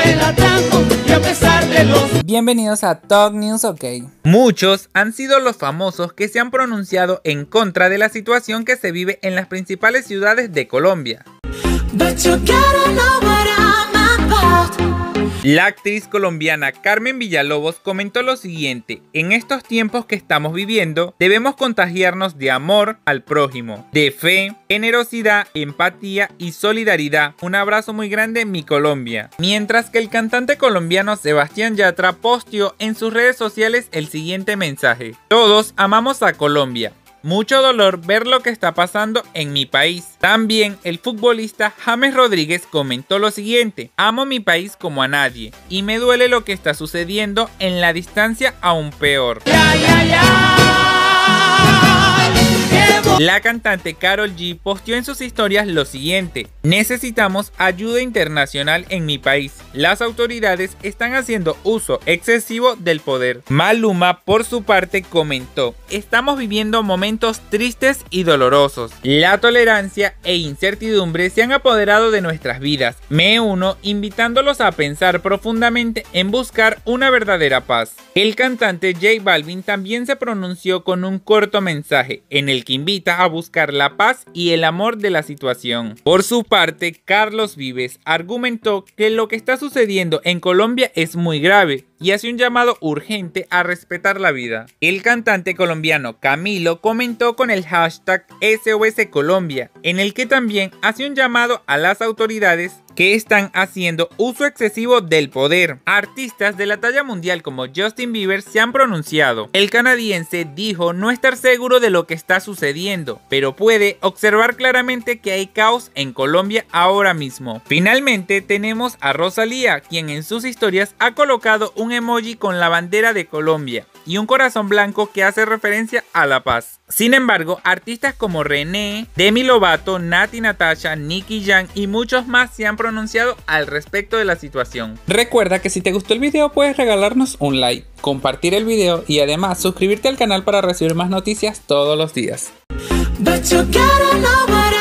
me la tranco y a pesar de los... Bienvenidos a Talk News OK. Muchos han sido los famosos que se han pronunciado en contra de la situación que se vive en las principales ciudades de Colombia. La actriz colombiana Carmen Villalobos comentó lo siguiente: en estos tiempos que estamos viviendo, debemos contagiarnos de amor al prójimo, de fe, generosidad, empatía y solidaridad. Un abrazo muy grande, mi Colombia. Mientras que el cantante colombiano Sebastián Yatra posteó en sus redes sociales el siguiente mensaje: todos amamos a Colombia. Mucho dolor ver lo que está pasando en mi país. También el futbolista James Rodríguez comentó lo siguiente: amo mi país como a nadie y me duele lo que está sucediendo en la distancia aún peor. La cantante Karol G posteó en sus historias lo siguiente: necesitamos ayuda internacional en mi país. Las autoridades están haciendo uso excesivo del poder. Maluma, por su parte, comentó: estamos viviendo momentos tristes y dolorosos. La tolerancia e incertidumbre se han apoderado de nuestras vidas. Me uno invitándolos a pensar profundamente en buscar una verdadera paz. El cantante J Balvin también se pronunció con un corto mensaje en el que invita a buscar la paz y el amor de la situación. Por su parte, Carlos Vives argumentó que lo que está sucediendo en Colombia es muy grave y hace un llamado urgente a respetar la vida. El cantante colombiano Camilo comentó con el hashtag SOS Colombia, en el que también hace un llamado a las autoridades que están haciendo uso excesivo del poder. Artistas de la talla mundial como Justin Bieber se han pronunciado. El canadiense dijo no estar seguro de lo que está sucediendo, pero puede observar claramente que hay caos en Colombia ahora mismo. Finalmente tenemos a Rosalía, quien en sus historias ha colocado un emoji con la bandera de Colombia y un corazón blanco que hace referencia a la paz. Sin embargo, artistas como René, Demi Lovato, Nati Natasha, Nicky Jam y muchos más se han pronunciado al respecto de la situación. Recuerda que si te gustó el video puedes regalarnos un like, compartir el video y además suscribirte al canal para recibir más noticias todos los días.